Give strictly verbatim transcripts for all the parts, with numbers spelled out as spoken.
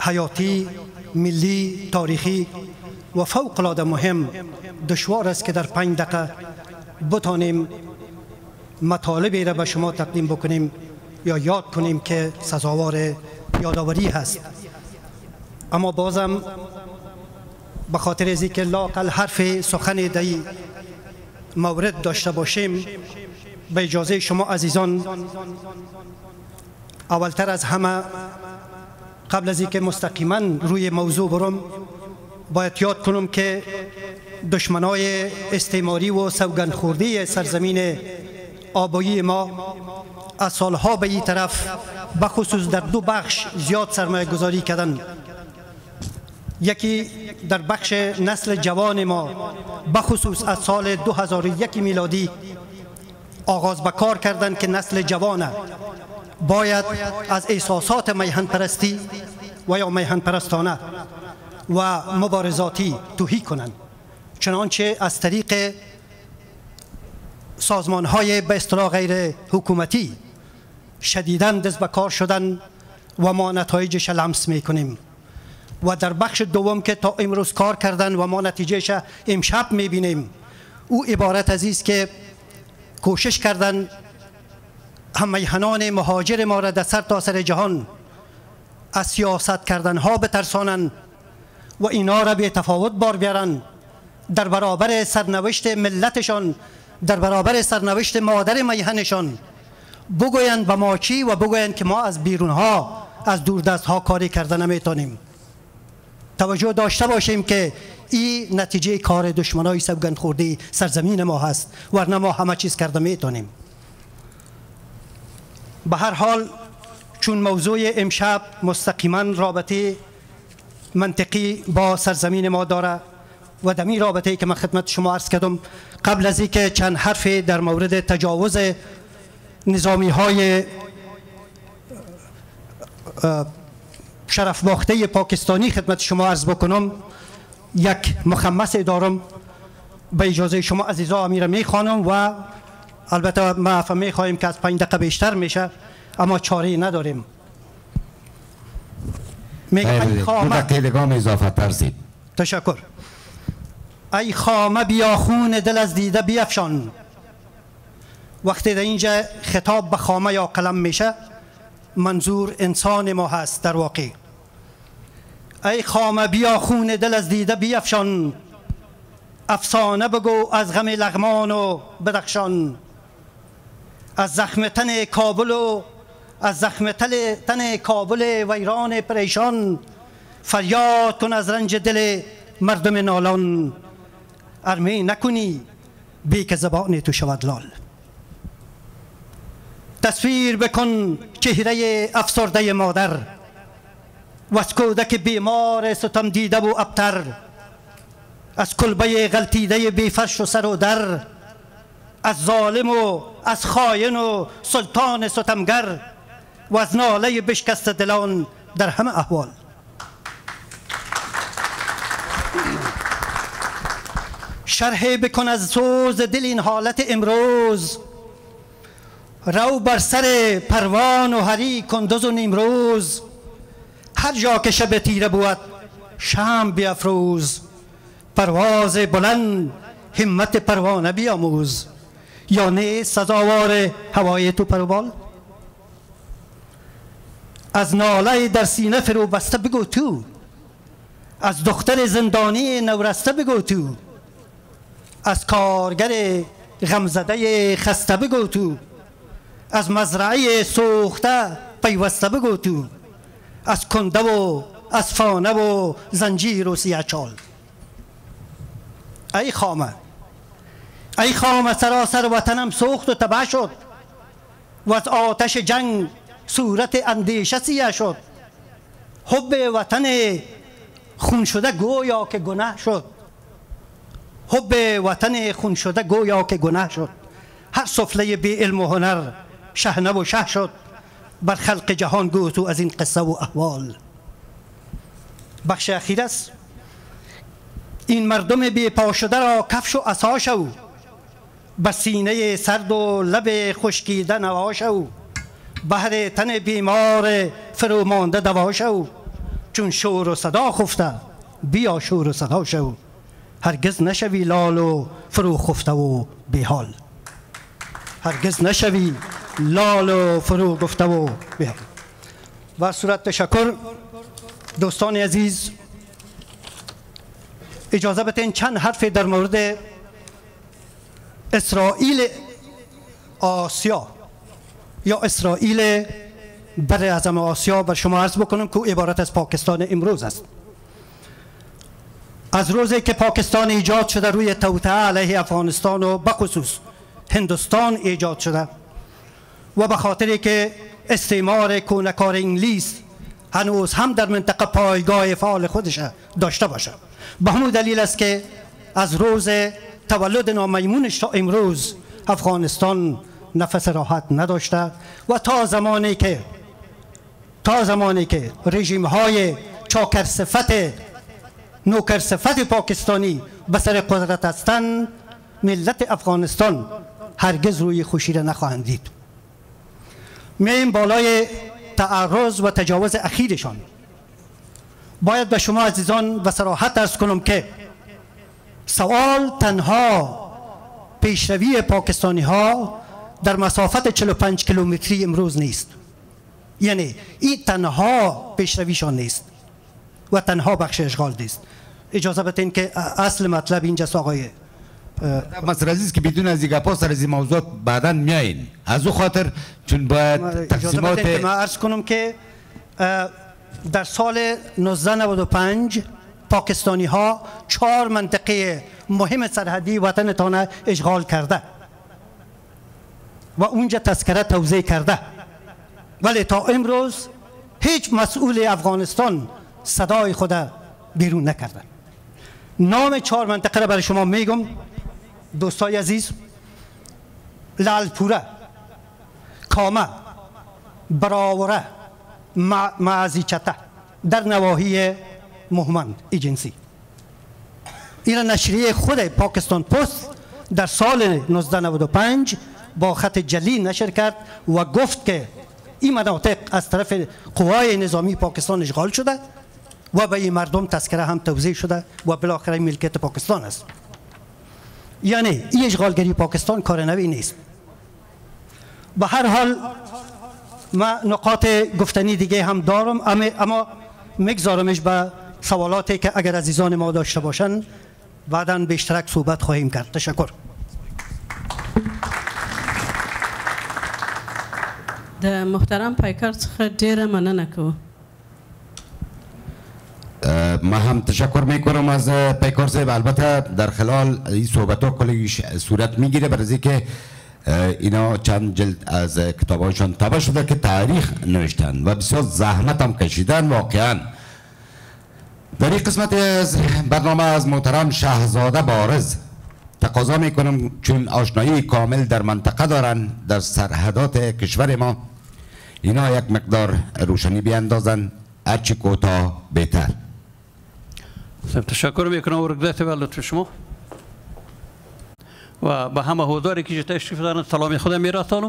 حیاتی، ملی، تاریخی و فوق العاده مهم دشوار است که در پنج دقیقه بتانیم مطالبی را به شما تقدیم بکنیم یا یاد کنیم که سزاوار یادآوری هست. اما بازم به خاطر از اینکه لااقل حرف سخن در مورد داشته باشیم، به اجازه شما عزیزان اولتر از همه قبل از اینکه مستقیما روی موضوع برم باید یاد کنم که دشمنای استعماری و سوگندخوردی سرزمین آبایی ما از سالها به این طرف بخصوص در دو بخش زیاد سرمایه گذاری کردن. یکی در بخش نسل جوان ما بخصوص از سال دو هزار و یک میلادی آغاز به کار کردن که نسل جوان باید از احساسات میهن پرستی و یا میهن پرستانه و مبارزاتی توهی کنند، چنانچه از طریق سازمان های به اصطلاح غیر حکومتی شدیداً دست به کار شدن و ما نتایجش لمس میکنیم. و در بخش دوم که تا امروز کار کردن و ما نتیجهش امشب میبینیم، او عبارت از است که کوشش کردن هم میهنان مهاجر ما را در سر تا سر جهان از سیاست کردن ها بترسانن و اینا را به تفاوت بار بیارن در برابر سرنوشت ملتشان، در برابر سرنوشت مادر میهنشان، بگویند به ما چی و بگویند که ما از بیرون ها از دوردست ها کاری کرده نمیتونیم. توجه داشته باشیم که این نتیجه کار دشمنای سوگند خورده سرزمین ما هست، ورنه ما همه چیز کرده میتونیم. به هر حال چون موضوع امشب مستقیما رابطه منطقی با سرزمین ما داره و در این رابطه که من خدمت شما عرض کردم، قبل از اینکه چند حرف در مورد تجاوز نظامی های شرف باخته پاکستانی خدمت شما عرض بکنم، یک مخمس دارم به اجازه شما عزیزا امیر میخوانم و البته ما میخواهیم که از پنج دقیقه بیشتر میشه اما چاره نداریم. میگه خامه دو دقیقه اضافه ترسید. تشکر. ای خامه بیا خون دل از دیده بیفشان. وقتی در اینجا خطاب به خامه یا قلم میشه منظور انسان ما هست در واقع. ای خامه بیا خون دل از دیده بیفشان، افسانه بگو از غم لغمان و بدخشان، از زخم تن کابل و از زخم تن کابل ویران پریشان، فریاد کن از رنج دل مردم نالان، ارمی نکنی بی که زبان تو شود لال. تصویر بکن چهره افسرده مادر و از کودک بیمار ستم دیده و ابتر، از کلبه غلطیده بی فرش و سر و در، از ظالم و از خاین و سلطان ستمگر و از ناله بشکست دلان در همه احوال. شرح بکن از سوز دل این حالت امروز، رو بر سر پروان و هری کندوز و نیمروز، هر جا که شب تیره بود شمع بیافروز، پرواز بلند همت پروانه بیاموز، یا نه سزاوار هوای تو پروبال. از ناله در سینه فرو بسته بگو تو، از دختر زندانی نورسته بگو تو، از کارگر غمزده خسته بگو تو، از مزرعه سوخته پیوسته بگو تو، از کنده و از فانه و زنجیر و سیاچال. ای خامه، ای خامه سراسر وطنم سوخت و تباه شد و از آتش جنگ صورت اندیشه سیاه شد. حب وطن خون شده گویا که گناه شد، حب وطن خون شده گویا که گناه شد. هر سفله بی علم و هنر شهنه و شه شد، بر خلق جهان گو تو از این قصه و احوال. بخش اخیر است. این مردم بی پا شده را کفش و عصا شو، بر سینه سرد و لب خشکیده نوا شو، بهر تن بیمار فرومانده دوا شو. چون شور و صدا خفته بیا شور و صدا شو، هرگز نشوی لال و فرو خفته و بیحال. هرگز نشوی لال و فرو گفته و بیحال. و صورت تشکر دوستان عزیز، اجازه بدین چند حرف در مورد اسرائیل آسیا یا اسرائیل بر اعظم آسیا بر شما عرض بکنم که عبارت از پاکستان امروز است. از روزی که پاکستان ایجاد شده روی توطئه علیه افغانستان و بخصوص هندوستان ایجاد شده و به خاطری که استعمار کونکار انگلیس هنوز هم در منطقه پایگاه فعال خودش داشته باشه، به همون دلیل است که از روز تولد نامیمونش تا امروز افغانستان نفس راحت نداشته و تا زمانی که تا زمانی که رژیم های چاکر صفت نوکر صفت پاکستانی به سر قدرت هستند، ملت افغانستان هرگز روی خوشی را نخواهند دید. میایم بالای تعرض و تجاوز اخیرشان. باید به شما عزیزان و صراحت عرض کنم که سوال تنها پیشروی پاکستانی ها در مسافت چهل و پنج کیلومتری امروز نیست، یعنی این تنها پیشرویشان نیست و تنها بخش اشغال نیست. اجازه بدین که اصل مطلب اینجاست آقای مسئله عزیز که بدون از این گپا سر از این موضوعات بعدا میایین، از او خاطر چون باید تقسیمات اجازه بدین که من عرض کنم که در سال نوزده نود و پنج پاکستانی ها چهار منطقه مهم سرحدی وطنتان اشغال کرده و اونجا تذکره توزیع کرده، ولی تا امروز هیچ مسئول افغانستان صدای خود بیرون نکرده. نام چهار منطقه را برای شما میگم دوستای عزیز: لالپوره، کامه، براوره، معزیچته در نواحی مهمند ایجنسی. این نشریه خود پاکستان پست در سال نوزده نود و پنج با خط جلی نشر کرد و گفت که این مناطق از طرف قوای نظامی پاکستان اشغال شده و به این مردم تذکره هم توزیع شده و بالاخره ملکیت پاکستان است. یعنی این اشغالگری پاکستان کار نوی نیست. به هر حال من نقاط گفتنی دیگه هم دارم، اما میگذارمش به سوالاتی که اگر عزیزان ما داشته باشن بعداً به اشتراک صحبت خواهیم کرد. تشکر. د محترم پیکر څخه ډیره مننه کوم. ما هم تشکر میکنم از پیکار صاحب. البته در خلال این صحبت ها کلی صورت میگیره برای اینکه اینا چند جلد از کتاباشون طبع شده که تاریخ نوشتن و بسیار زحمت هم کشیدن. واقعا در این قسمت از برنامه از محترم شهزاده بارز تقاضا میکنم چون آشنایی کامل در منطقه دارن در سرحدات کشور ما، اینا یک مقدار روشنی بیاندازن، هرچی کوتاه بهتر. تشکر میکنم ورگزت و لطف شما و به همه حضاری که تشریف دارن سلام خودم میرسانم.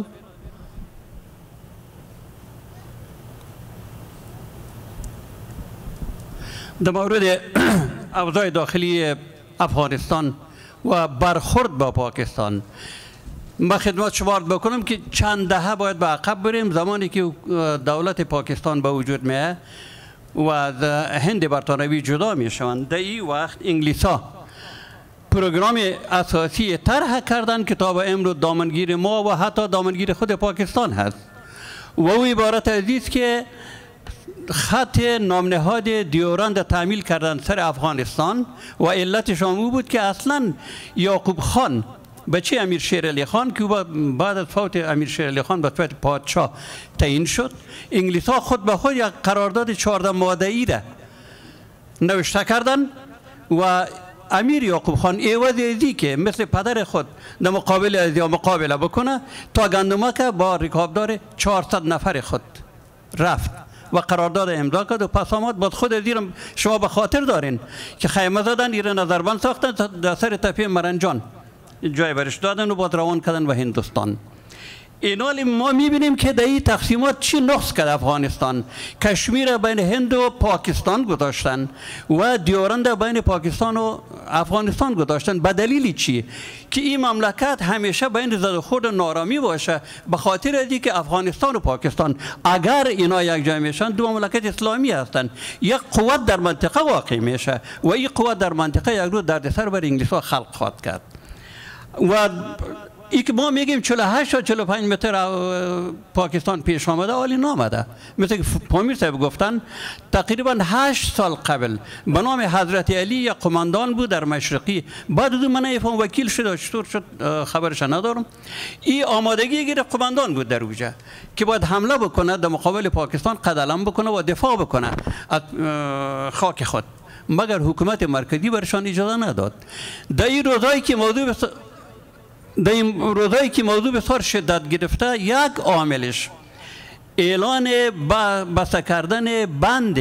در مورد اوضاع داخلی افغانستان و برخورد با پاکستان ما خدمت شما عرض بکنم که چند دهه باید به عقب بریم. زمانی که دولت پاکستان به وجود میاد و از هند برطانوی جدا میشوند، در این وقت انگلیسا پروگرام اساسی طرح کردن که تا به امروز دامنگیر ما و حتی دامنگیر خود پاکستان هست و او عبارت از است که خط نامنهاد دیورند تعمیل کردن سر افغانستان و علتش هم بود که اصلا یعقوب خان بچه امیر شیر علی خان که بعد از فوت امیر شیر علی خان به صفت پادشاه تعیین شد، انگلیس ها خود به خود یک قرارداد چهارده ماده‌ای را نوشته کردن و امیر یعقوب خان عوض ازی که مثل پدر خود در مقابل از یا مقابله بکنه تا گندمک با رکابدار چهارصد نفر خود رفت و قرارداد امضا کرد و پس آمد. بعد خود از ایران شما به خاطر دارین که خیمه زدن، ایران نظربند ساختن در سر تپه مرنجان جای برش دادن و بعد روان کردن و هندوستان. اینال ما میبینیم که در این تقسیمات چی نقص کرد افغانستان. کشمیر بین هند و پاکستان گذاشتن و دیارند بین پاکستان و افغانستان گذاشتن. به دلیل چی؟ که این مملکت همیشه بین زد و خورد و نارامی باشه، به خاطر ازی که افغانستان و پاکستان اگر اینا یک جای میشن دو مملکت اسلامی هستند، یک قوت در منطقه واقع میشه و این قوت در منطقه یک روز دردسر بر انگلیس ها خلق خواهد کرد. و ای که ما میگیم چهل و هشت تا چهل و پنج متر پاکستان پیش آمده، حالی نامده. مثل که پامیر صاحب گفتن تقریبا هشت سال قبل به نام حضرت علی یک قماندان بود در مشرقی، بعد دو من ایفان وکیل شد، چطور شد خبرش ندارم. این آمادگی گیر قماندان بود در اوجه که باید حمله بکنه در مقابل پاکستان، قدلم بکنه و دفاع بکنه از خاک خود، مگر حکومت مرکزی برشان اجازه نداد. در این روزایی که موضوع بس... در این روزایی که موضوع بسیار شدت گرفته، یک عاملش اعلان بسته کردن بند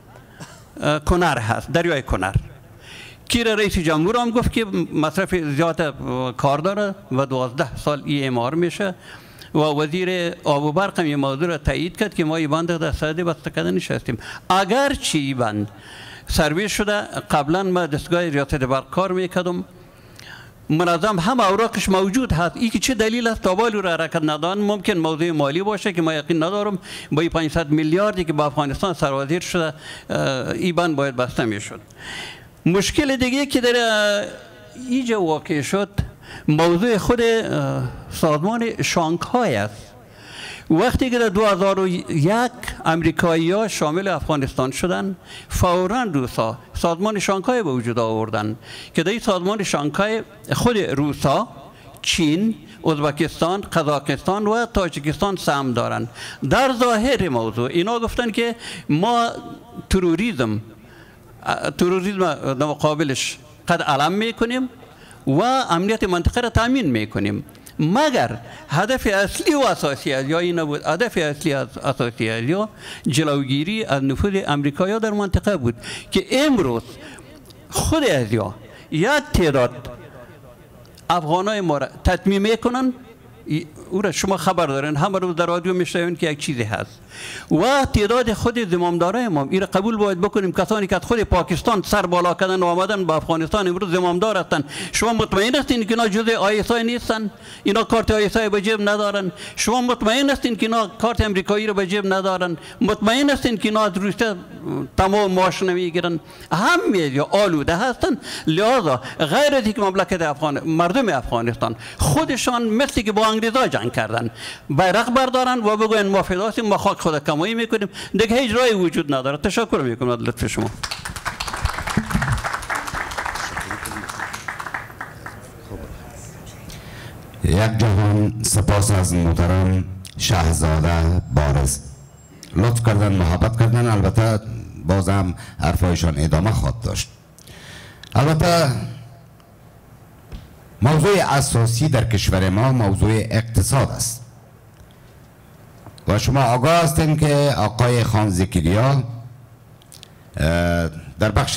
کنر هست، دریای کنر، که رئیس جمهور هم گفت که مصرف زیاد کار داره و دوازده سال ای امار میشه و وزیر آب و برق هم این موضوع را تایید کرد که ما این بند در صدد بسته کردنش هستیم. اگر چی این بند سرویس شده، قبلا ما دستگاه ریاست برق کار میکردم، منظم هم اوراقش موجود هست. ای که چه دلیل است تابال را حرکت ندادن؟ ممکن موضوع مالی باشه که ما یقین ندارم. با این پانصد میلیاردی که با افغانستان سرازیر شده این بند باید بسته میشد. مشکل دیگه که در اینجا واقع شد موضوع خود سازمان شانگهای است. وقتی که در دو هزار و یک امریکایی ها شامل افغانستان شدن، فوراً روسا سازمان شانگهای به وجود آوردن که در این سازمان شانگهای خود روسا، چین، ازبکستان، قزاقستان و تاجیکستان سهم دارن. در ظاهر موضوع اینا گفتن که ما تروریسم تروریسم در مقابلش قد علم میکنیم و امنیت منطقه را تامین میکنیم، مگر هدف اصلی و اساسی از یا این نبود. هدف اصلی از اساسی از یا جلوگیری از نفوذ امریکایی در منطقه بود که امروز خود از یا یک تعداد افغانای ما را تطمیع میکنن. او را شما خبر دارین، همه روز در رادیو میشنوین که یک چیزی هست و تعداد خود زمامدارای ما این را قبول باید بکنیم. کسانی که از خود پاکستان سر بالا کردن و آمدن به افغانستان امروز زمامدار هستند. شما مطمئن هستین که اینا جزء آی اس آی نیستن؟ اینا کارت آی اس آی به جیب ندارن؟ شما مطمئن هستین که اینا کارت امریکایی رو به جیب ندارن؟ مطمئن هستین که اینا از روسیه تمام معاش نمیگیرن؟ همه یا آلوده هستن. لذا غیر از اینکه مملکت افغان مردم افغانستان خودشان مثل که با انگلیسا جنگ کردن بیرق بردارن و بگوین ما فداستیم، ما خاک خود کمایی میکنیم، دیگه هیچ راهی وجود نداره. تشکر میکنم از لطف شما. یک جهان سپاس از محترم شهزاده بارز، لطف کردن، محبت کردن. البته بازم حرفایشان ادامه خواهد داشت. البته موضوع اساسی در کشور ما موضوع اقتصاد است و شما آگاه هستین که آقای خان زکریا در بخش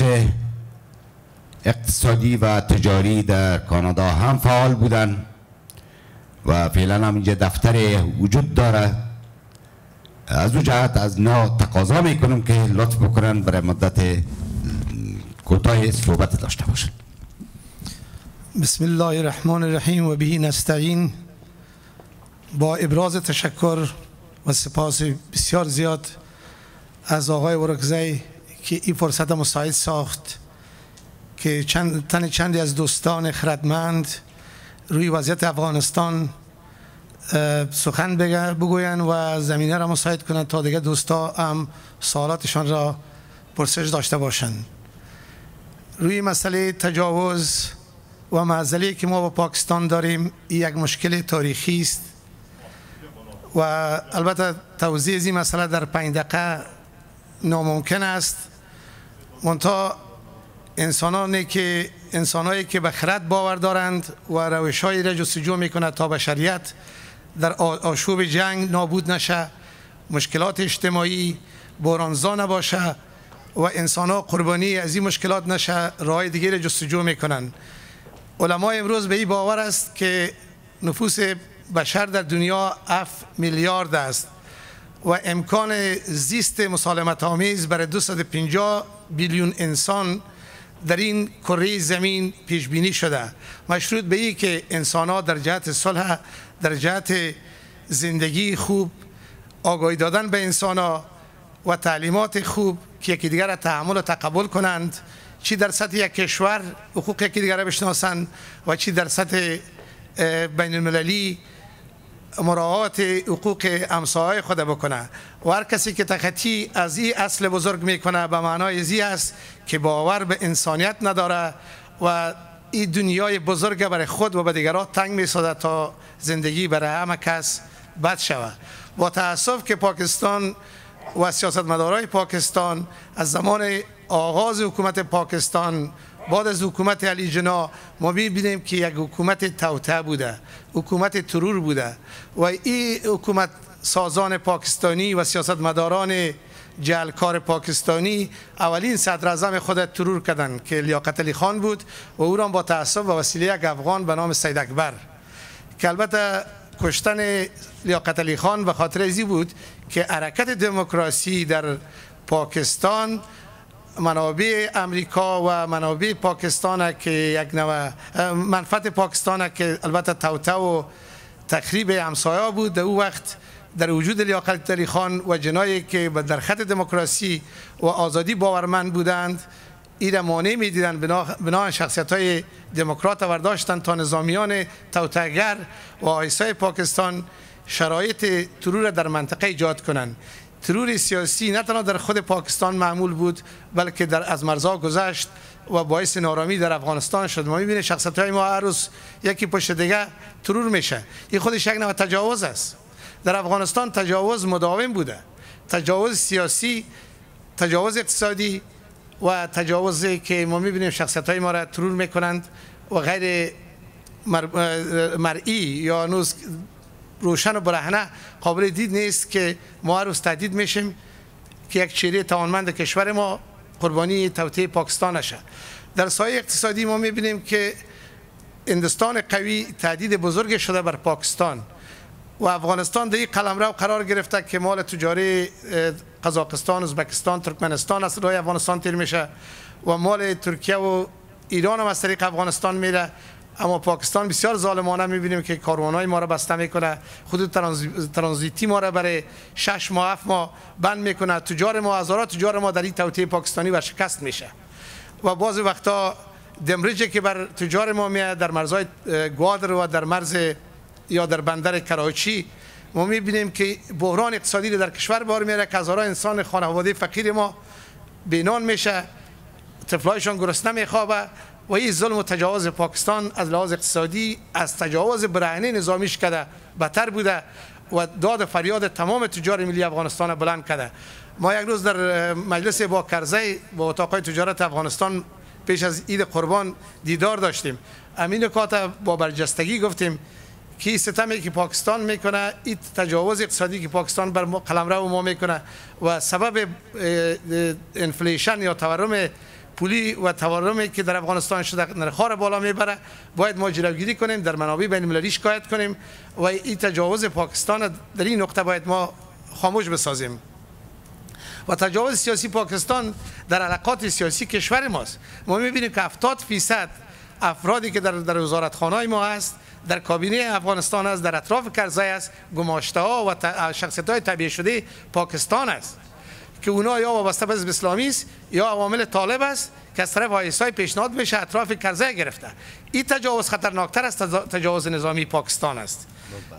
اقتصادی و تجاری در کانادا هم فعال بودن و فعلا هم اینجا دفتر وجود داره. از او جهت از نا تقاضا میکنم که لطف بکنن برای مدت کوتاه صحبت داشته باشند. بسم الله الرحمن الرحیم و به نستعین. با ابراز تشکر و سپاس بسیار زیاد از آقای ورکزی که این فرصت مساعد ساخت که چند تن چندی از دوستان خردمند روی وضعیت افغانستان سخن بگوین و زمینه را مساعد کنند تا دیگه دوستا هم سوالاتشان را پرسش داشته باشند. روی مسئله تجاوز و معضلی که ما با پاکستان داریم، یک مشکل تاریخی است و البته توضیح این مسئله در پنج دقیقه ناممکن است. منتها انسانانی که انسانایی که به خرد باور دارند و روش‌هایی را جستجو می‌کنند تا بشریت در آشوب جنگ نابود نشه، مشکلات اجتماعی بحرانزا نباشه و انسان‌ها قربانی از این مشکلات نشه، راه دیگری را جستجو می‌کنند. علما امروز به این باور است که نفوس بشر در دنیا هفت میلیارد است و امکان زیست مسالمت آمیز برای دویست و پنجاه بیلیون انسان در این کره زمین پیش بینی شده، مشروط به این که انسان‌ها در جهت صلح، در جهت زندگی خوب، آگاهی دادن به انسان‌ها و تعلیمات خوب که یکی دیگر را تحمل و تقبل کنند، چی در سطح یک کشور حقوق یکی دیگر را بشناسند و چی در سطح بین المللی مراعات حقوق همسایه‌های خود بکنه. و هر کسی که تخطی از این اصل بزرگ میکنه به معنای زی است که باور به انسانیت نداره و این دنیای بزرگ برای خود و به دیگران تنگ میسازه تا زندگی برای همه کس بد شود. با تأسف که پاکستان و سیاستمدارای پاکستان از زمان آغاز حکومت پاکستان بعد از حکومت علی جناح ما می‌بینیم که یک حکومت توطئه بوده، حکومت ترور بوده و این حکومت سازان پاکستانی و سیاستمداران جعلکار پاکستانی اولین صدر اعظم خود ترور کردند که لیاقت علی خان بود و او را با تعصب و وسیله یک افغان به نام سید اکبر، که البته کشتن لیاقت علی خان به خاطر ازی بود که حرکت دموکراسی در پاکستان منابع امریکا و منابع پاکستان که یک نوع منفعت پاکستان که البته توطئه و تخریب همسایه بود، در او وقت در وجود لیاقت علی خان و جنایی که در خط دموکراسی و آزادی باورمند بودند این مانع می‌دیدند بنا شخصیت‌های دموکرات برداشتند تا نظامیان توطئه‌گر و آیسای پاکستان شرایط ترور در منطقه ایجاد کنند. ترور سیاسی نه تنها در خود پاکستان معمول بود بلکه در از مرزها گذشت و باعث نارامی در افغانستان شد. ما می‌بینیم شخصیت‌های ما هر روز یکی پشت دیگه ترور میشه. این خودش یک نوع تجاوز است. در افغانستان تجاوز مداوم بوده، تجاوز سیاسی، تجاوز اقتصادی و تجاوزی که ما می‌بینیم شخصیت‌های ما را ترور می‌کنند و غیر مرئی یا هنوز روشن و برهنه قابل دید نیست که ما هر روز تهدید میشیم که یک چهره توانمند کشور ما قربانی توطئه پاکستان نشه. در سایه اقتصادی ما می‌بینیم که هندوستان قوی تهدید بزرگ شده بر پاکستان و افغانستان در این قلمرو قرار گرفته که مال تجاری قزاقستان، ازبکستان، ترکمنستان از راه افغانستان تیر میشه و مال ترکیه و ایران هم از طریق افغانستان میره. اما پاکستان بسیار ظالمانه میبینیم که کاروانهای ما را بسته میکنه، خود ترانزیتی ما را برای شش ماه هفت ماه بند میکنه، تجار ما هزارات تجار ما در این توطئه پاکستانی ورشکست میشه و بعضی وقتا دمرجی که بر تجار ما میاد در مرزهای گوادر و در مرز یا در بندر کراچی ما میبینیم که بحران اقتصادی در کشور بار میاره که هزاران انسان خانواده فقیر ما بینان میشه، طفلایشان گرسنه میخوابه و این ظلم و تجاوز پاکستان از لحاظ اقتصادی از تجاوز برهنه نظامیش کرده بدتر بوده و داد فریاد تمام تجار ملی افغانستان بلند کرده. ما یک روز در مجلس با کرزی با اتاقای تجارت افغانستان پیش از عید قربان دیدار داشتیم. امین نکات با برجستگی گفتیم که این ستمی که پاکستان میکنه، این تجاوز اقتصادی که پاکستان بر قلمرو ما میکنه و سبب انفلیشن یا تورم پولی و تورمی که در افغانستان شده نرخ‌ها را بالا میبره، باید ما جلوگیری کنیم، در منابع بین المللی شکایت کنیم و این تجاوز پاکستان در این نقطه باید ما خاموش بسازیم. و تجاوز سیاسی پاکستان در علاقات سیاسی کشور ماست. ما میبینیم که هفتاد فیصد افرادی که در در وزارتخانه‌های ما هست، در کابینه افغانستان است، در اطراف کرزی است، گماشته ها و شخصیت‌های تبعیه شده پاکستان است که اونا یا وابسته به حزب اسلامی است یا عوامل طالب است که از طرف آیسای پیشنهاد میشه اطراف کرزی گرفته. این تجاوز خطرناکتر از تجاوز نظامی پاکستان است.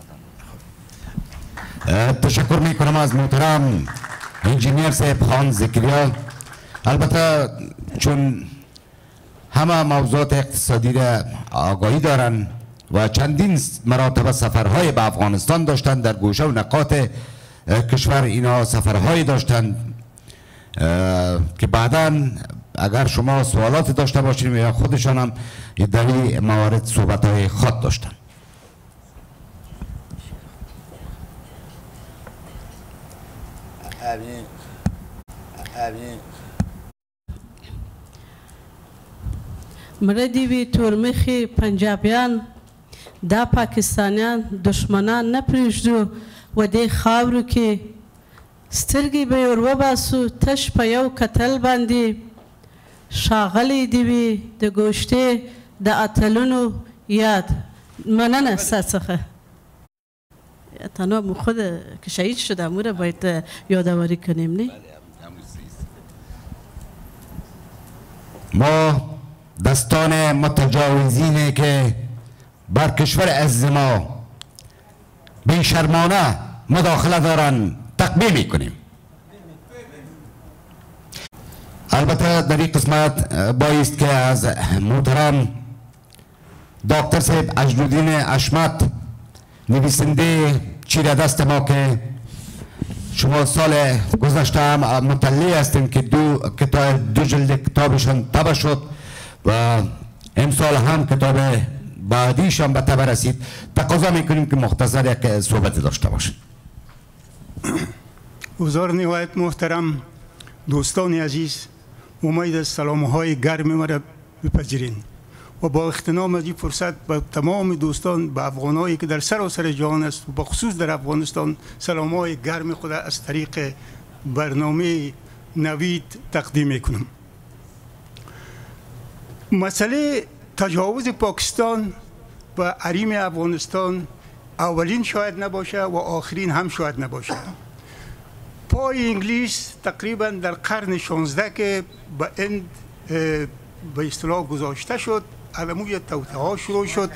تشکر میکنم از محترم انجینیر صاحب خان ذکریا. البته چون همه موضوعات اقتصادی را آگاهی دارن و چندین مراتب سفرهای به افغانستان داشتن، در گوشه و نقاط کشور اینا سفرهایی داشتن که بعداً اگر شما سوالات داشته باشید یا خودشان هم در این موارد صحبت‌های خود داشتن. مردی وی تورمخی پنجابیان دا پاکستانیان دشمنان نپریږدو و دې خاورو کې سترګې به یې ور وباسو تش په یو کتل باندې ښاغلی دې وي د ګوشتې د اتلونو یاد. مننه ستا څخه. تنها خود که شهید شده امو را باید یادآوری کنیم نه؟ ما دستان متجاوزینه که بر کشور از ما بیشرمانه مداخله دارن تقبیل میکنیم. البته در این قسمت بایست که از محترم دکتر صاحب اجلودین اشمت نویسنده چیره دست ما که شما سال گذشته هم مطلع هستیم که دو کتاب دو جلد کتابشان تبع شد و امسال هم کتاب بعدیشان به تبع رسید. تقاضا میکنیم که مختصر یک صحبت داشته باشید. حضار نهایت محترم دوستان عزیز، امید است سلام‌های گرم مرا بپذیرین و با اغتنام از این فرصت به تمام دوستان به افغانایی که در سراسر جهان است و به خصوص در افغانستان سلام‌های گرم خود از طریق برنامه نوید تقدیم میکنم. مسئله تجاوز پاکستان به حریم افغانستان اولین شاید نباشه و آخرین هم شاید نباشه. پای انگلیس تقریبا در قرن شانزده که به این به اصطلاح گذاشته شد، علموی توته ها شروع شد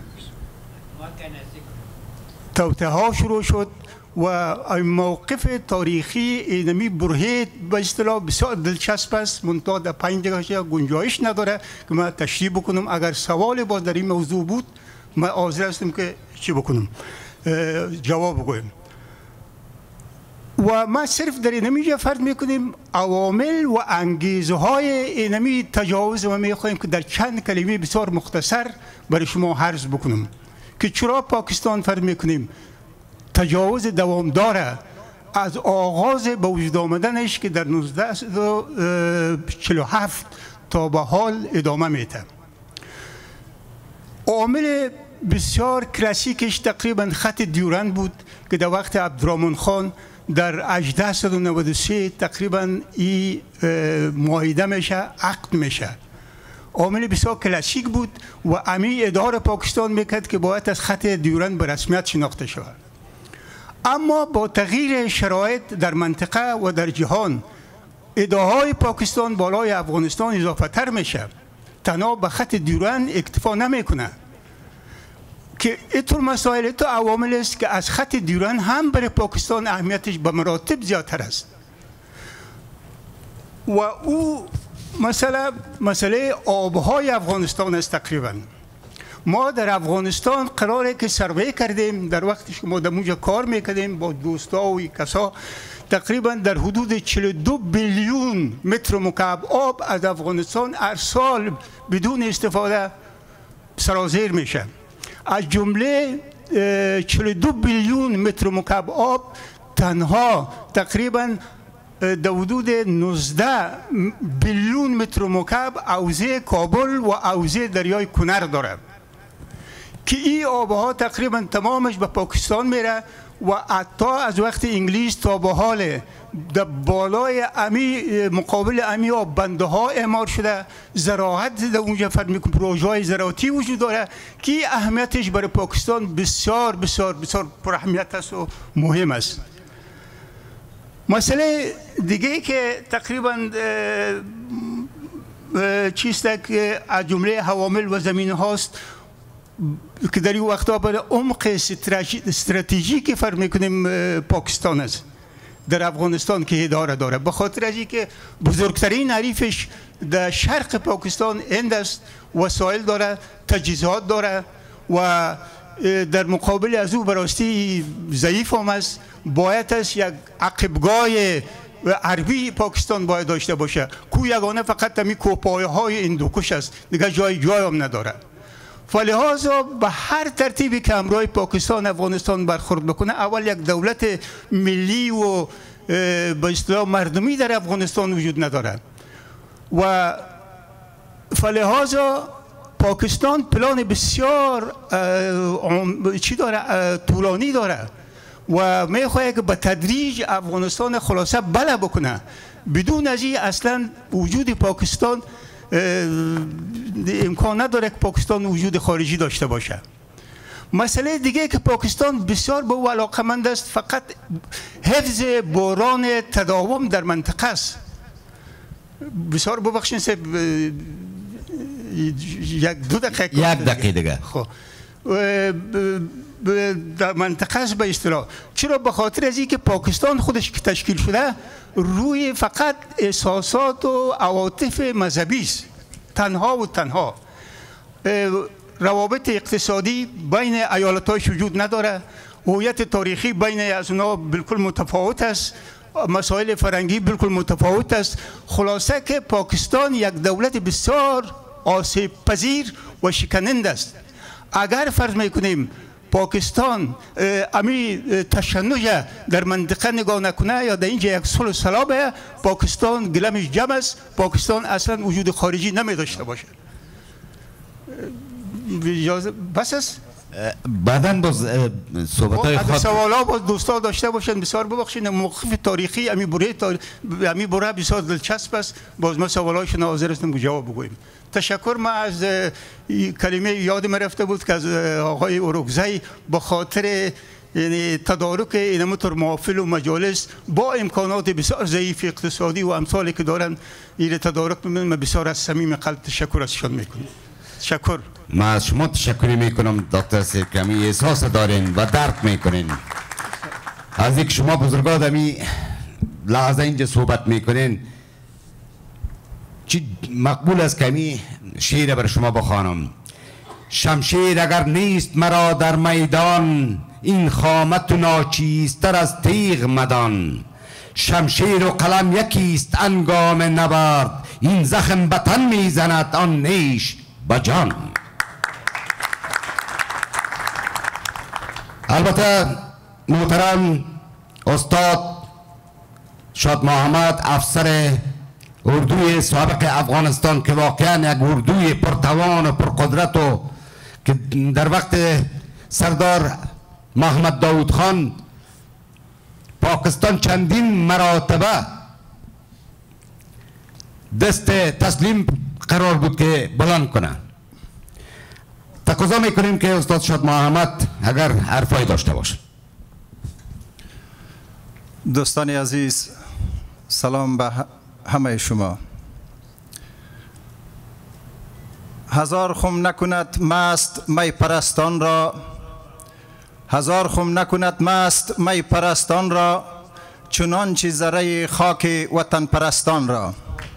توته ها شروع شد و موقف تاریخی اینمی برهه به اصطلاح بسیار دلچسب است، منتها در پنج دقیقه گنجایش نداره که من تشریح بکنم. اگر سوال باز در این موضوع بود من حاضر هستم که چی بکنم جواب بگویم. و ما صرف در اینمی فرض میکنیم عوامل و انگیزه های اینمی تجاوز و میخواهیم که در چند کلمه بسیار مختصر برای شما عرض بکنم که چرا پاکستان فرض میکنیم تجاوز دوام داره از آغاز به وجود آمدنش که در نوزده چهل و هفت تا به حال ادامه میده. عامل بسیار کلاسیکش تقریبا خط دیورند بود که در وقت عبدالرحمن خان در هجده نود و سه تقریبا این معاهده میشه، عقد میشه. عامل بسیار کلاسیک بود و امی اداره پاکستان میکرد که باید از خط دیورند به رسمیت شناخته شود. اما با تغییر شرایط در منطقه و در جهان ادعاهای پاکستان بالای افغانستان اضافه تر میشه، تنها به خط دیورند اکتفا نمیکنه که اینطور مسائل تو عوامل است که از خط دیورند هم برای پاکستان اهمیتش به مراتب زیادتر است. و او مسئله مسئله آبهای افغانستان است. تقریبا ما در افغانستان قراره که سروی کردیم در وقتی که ما در اونجا کار میکردیم با دوستا و کسا، تقریبا در حدود چهل و دو بیلیون متر مکعب آب از افغانستان هر سال بدون استفاده سرازیر میشه. از جمله چهل و دو بیلیون متر مکعب آب تنها تقریبا در حدود نوزده بیلیون متر مکعب حوزه کابل و حوزه دریای کنر داره که این آبها تقریبا تمامش به پاکستان میره و حتی از وقت انگلیس تا به حال در بالای امی مقابل امی آب بنده ها اعمار شده، زراعت در اونجا فرد میکنه، پروژه های زراعتی وجود داره که اهمیتش برای پاکستان بسیار بسیار بسیار پر اهمیت است و مهم است. مسئله دیگه که تقریبا چیست که از جمله عوامل و زمین هاست که در این وقتا برای عمق استراتژیکی فرق میکنیم پاکستان است در افغانستان که اداره داره، به خاطر از اینکه بزرگترین حریفش در شرق پاکستان هند است، وسایل داره، تجهیزات داره و در مقابل از او براستی ضعیف هم است. باید است یک عقبگاه حربی پاکستان باید داشته باشه. کو یگانه فقط همی کوپایه های هندوکش است، دیگه جای جای هم نداره. فلحاظا به هر ترتیبی که همراه پاکستان افغانستان برخورد بکنه، اول یک دولت ملی و به اصطلاح مردمی در افغانستان وجود نداره و فلحاظا پاکستان پلان بسیار چی داره، طولانی داره و میخواد که به تدریج افغانستان خلاصه بله بکنه. بدون از این اصلا وجود پاکستان امکان نداره که پاکستان وجود خارجی داشته باشه. مسئله دیگه که پاکستان بسیار به او علاقمند است فقط حفظ بحران تداوم در منطقه است. بسیار ببخشید یک دو دقیقه یک دقیقه دیگه خب در منطقه است به اصطلاح. چرا؟ به خاطر از اینکه پاکستان خودش که تشکیل شده روی فقط احساسات و عواطف مذهبی است، تنها و تنها. روابط اقتصادی بین ایالت‌هایش وجود نداره، هویت تاریخی بین از اونها بالکل متفاوت است، مسائل فرنگی بالکل متفاوت است. خلاصه که پاکستان یک دولت بسیار آسیب پذیر و شکننده است. اگر فرض میکنیم پاکستان امی تشنج در منطقه نگاه نکنه یا در اینجا یک صلح و صلح، پاکستان گلمش جمع است، پاکستان اصلا وجود خارجی نمی داشته باشه. بس است. بعدن باز صحبت‌های خود سوالا باز دوستا داشته باشن. بسیار ببخشید موقف تاریخی امی بره تاریخ امی بره بسیار دلچسب است. باز ما سوالایشون حاضر هستم جواب بگویم. تشکر. ما از کلمه یادم رفته بود که از آقای اورکزی به خاطر یعنی تدارک اینمطور محافل و مجالس با امکانات بسیار ضعیف اقتصادی و امثالی که دارن این تدارک می‌کنن. من بسیار از صمیم قلب تشکر ازشون میکنم. تشکر. ما از شما تشکری میکنم دکتر سیرکمی. احساس دارین و درک میکنین از اینکه شما بزرگا دمی لحظه اینجا صحبت میکنین. چی مقبول است کمی شعر بر شما بخوانم. شمشیر اگر نیست مرا در میدان، این خامت ناچیزتر از تیغ مدان. شمشیر و قلم یکیست انگام نبرد، این زخم به تن میزند آن نیش به جان. البته محترم استاد شاد محمد افسر اردوی سابق افغانستان که واقعا یک اردوی پرتوان و پرقدرت و که در وقت سردار محمد داود خان پاکستان چندین مراتبه دست تسلیم قرار بود که بلند کنه. تقاضا میکنیم که استاد شاد محمد اگر حرفایی داشته باشه. دوستان عزیز، سلام به همه شما. هزار خم نکند مست می پرستان را، هزار خم نکند مست می پرستان را، چنانچه ذره خاک وطن پرستان را.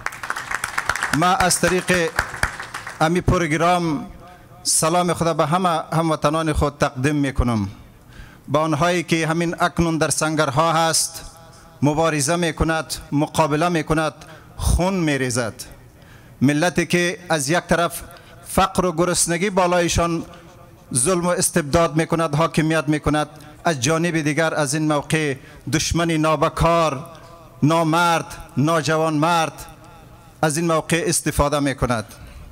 ما از طریق امی پروگرام سلام خدا به همه هموطنان خود تقدیم میکنم. با آنهایی که همین اکنون در سنگرها هست، مبارزه میکند، مقابله میکند، خون میریزد. ملتی که از یک طرف فقر و گرسنگی بالایشان ظلم و استبداد میکند، حاکمیت میکند، از جانب دیگر از این موقع دشمنی نابکار، نامرد، ناجوان مرد از این موقع استفاده میکند.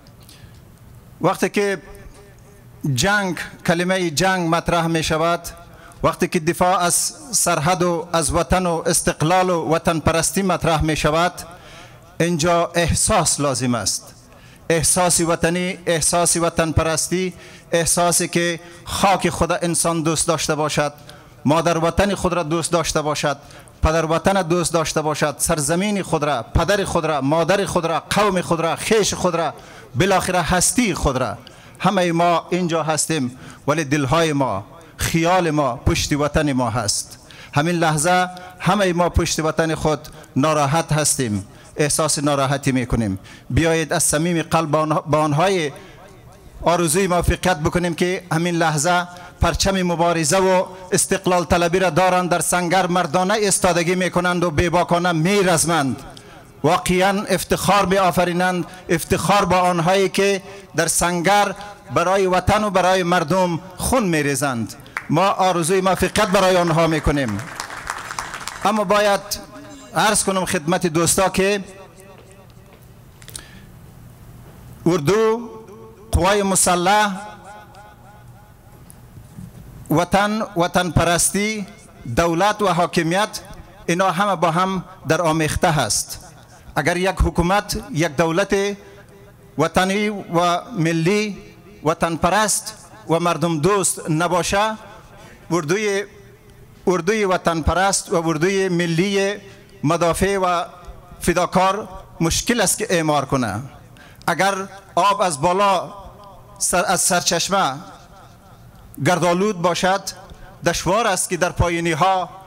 وقتی که جنگ، کلمه جنگ مطرح می شود، وقتی که دفاع از سرحد و از وطن و استقلال و وطن پرستی مطرح می شود، اینجا احساس لازم است. احساسی وطنی، احساسی وطن پرستی، احساسی که خاک خود انسان دوست داشته باشد، مادر وطن خود را دوست داشته باشد، پدر وطن دوست داشته باشد، سرزمین خود را، پدر خود را، مادر خود را، قوم خود را، خیش خود را، بالاخره هستی خود را. همه ما اینجا هستیم ولی دلهای ما، خیال ما پشت وطن ما هست. همین لحظه همه ما پشت وطن خود ناراحت هستیم، احساس ناراحتی میکنیم. بیایید از صمیم قلب با آنهای آرزوی موفقیت بکنیم که همین لحظه پرچم مبارزه و استقلال طلبی را دارند، در سنگر مردانه استادگی میکنند و بیباکانه میرزمند. واقعا افتخار می آفرینند، افتخار با آنهایی که در سنگر برای وطن و برای مردم خون می ریزند. ما آرزوی موفقیت برای آنها می کنیم. اما باید عرض کنم خدمت دوستا که اردو قوای مسلح، وطن، وطن پرستی، دولت و حاکمیت، اینا همه با هم در آمیخته هست. اگر یک حکومت، یک دولت وطنی و ملی، وطن پرست و مردم دوست نباشه، اردوی اردوی وطن پرست و اردوی ملی مدافع و فداکار مشکل است که اعمار کنه. اگر آب از بالا سر از سرچشمه گردآلود باشد، دشوار است که در پایینی ها